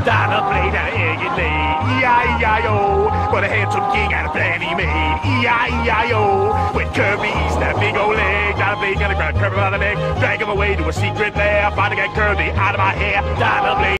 down the blade and egg it laid. E-I-E-I-O, but a handsome king and a plan he made. E-I-E-I-O, with Kirby's that big old leg. Down the blade, gotta grab Kirby by the neck, drag him away to a secret lair. Finally get Kirby out of my hair, down the blade.